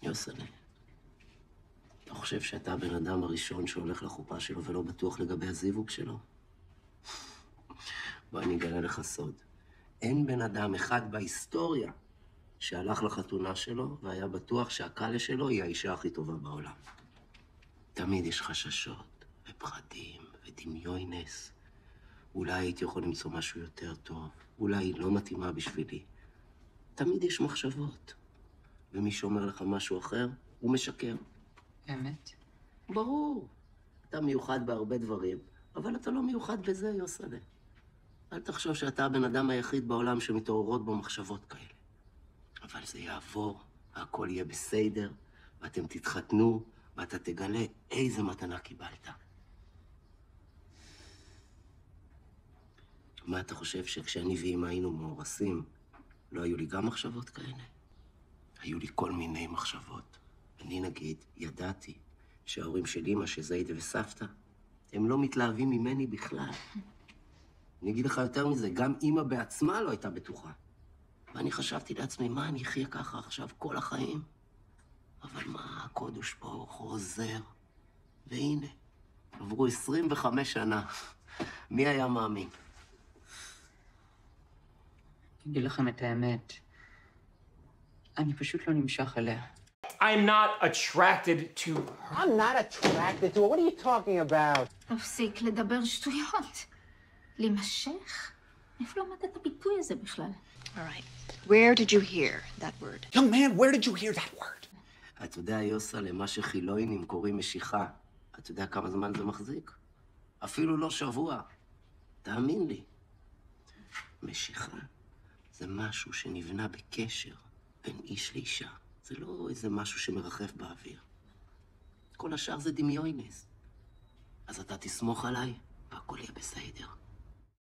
יוס'לה, אתה חושב שאתה הבן אדם הראשון שהולך לחופה שלו ולא בטוח לגבי הזיווג שלו? בוא אני אגלה לך סוד. אין בן אדם אחד בהיסטוריה שהלך לחתונה שלו והיה בטוח שהקלה שלו היא האישה הכי טובה בעולם. תמיד יש חששות ופחדים ודמיונס. אולי הייתי יכול למצוא משהו יותר טוב, אולי היא לא מתאימה בשבילי. תמיד יש מחשבות. ומי שאומר לך משהו אחר, הוא משקר. באמת? ברור. אתה מיוחד בהרבה דברים, אבל אתה לא מיוחד בזה, יוס'לה. אל תחשוב שאתה הבן אדם היחיד בעולם שמתעוררות בו מחשבות כאלה. אבל זה יעבור, והכל יהיה בסדר, ואתם תתחתנו, ואתה תגלה איזה מתנה קיבלת. מה אתה חושב שכשאני ואמא היינו מאורסים, לא היו לי גם מחשבות כאלה? היו לי כל מיני מחשבות. אני נגיד, ידעתי שההורים של אמא, שזיידה וסבתא, הם לא מתלהבים ממני בכלל. אני אגיד לך יותר מזה, גם אמא בעצמה לא הייתה בטוחה. ואני חשבתי לעצמי, מה אני אחיה ככה עכשיו כל החיים? אבל מה, הקודש ברוך הוא עוזר. והנה, עברו 25 שנה. מי היה מאמין? אגיד לכם את האמת, אני פשוט לא נמשך אליה. I'm not attracted to her. I'm not attracted to her. What are you talking about? תפסיק לדבר שטויות. להימשך? איפה למדת את הביטוי הזה בכלל? All right. Where did you hear that word? Young man, where did you hear that word? אתה יודע, יוס'לה, מה שחילונים קוראים משיכה, אתה יודע כמה זמן זה מחזיק? אפילו לא שבוע. תאמין לי. משיכה זה משהו שנבנה בקשר בין איש לאישה. זה לא איזה משהו שמרחף באוויר. כל השאר זה דמיונס. אז אתה תסמוך עליי, והכל יהיה בסדר.